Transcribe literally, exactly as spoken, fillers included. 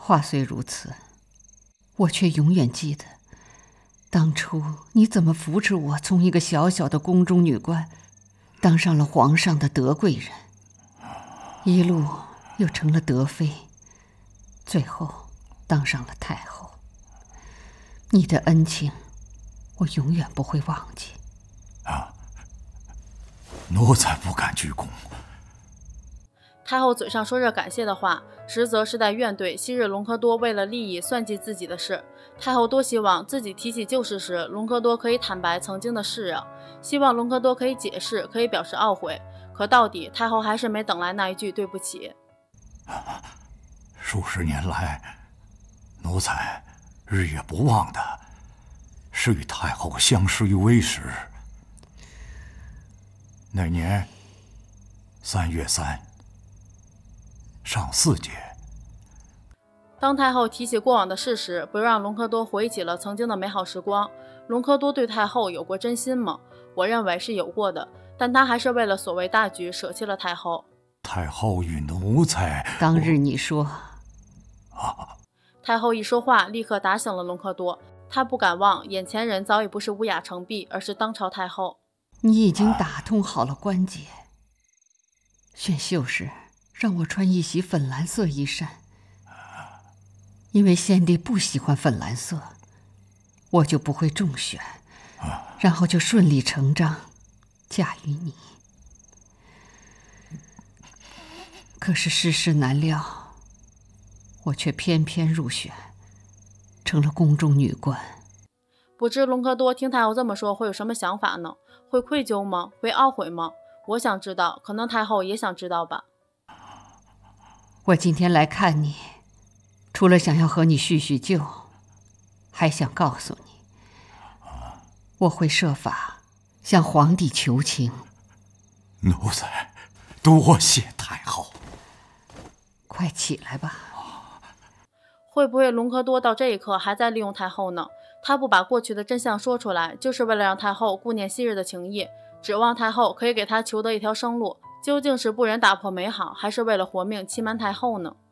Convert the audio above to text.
话虽如此，我却永远记得当初你怎么扶持我从一个小小的宫中女官当上了皇上的德贵人，一路又成了德妃，最后当上了太后。你的恩情我永远不会忘记。 啊，奴才不敢鞠躬。 太后嘴上说着感谢的话，实则是在怨怼昔日隆科多为了利益算计自己的事。太后多希望自己提起旧事时，隆科多可以坦白曾经的事啊，希望隆科多可以解释，可以表示懊悔。可到底太后还是没等来那一句对不起。 数十年来，奴才日夜不忘的是与太后相识于微时。那年三月三上巳节， 当太后提起过往的事时，不让隆科多回忆起了曾经的美好时光。隆科多对太后有过真心吗？我认为是有过的，但他还是为了所谓大局舍弃了太后。 太后与奴才…… 当日你说…… 啊！ 太后一说话，立刻打醒了隆科多。他不敢忘，眼前人早已不是乌雅成璧，而是当朝太后。 你已经打通好了关节。选秀时让我穿一袭粉蓝色衣衫，因为先帝不喜欢粉蓝色，我就不会中选，然后就顺理成章嫁于你。可是世事难料，我却偏偏入选，成了宫中女官。 不知隆科多听太后这么说会有什么想法呢？会愧疚吗？会懊悔吗？我想知道，可能太后也想知道吧。 我今天来看你，除了想要和你叙叙旧，还想告诉你，我会设法向皇帝求情。 奴才多谢太后。 快起来吧。 会不会隆科多到这一刻还在利用太后呢？他不把过去的真相说出来，就是为了让太后顾念昔日的情谊，指望太后可以给他求得一条生路。究竟是不忍打破美好，还是为了活命欺瞒太后呢？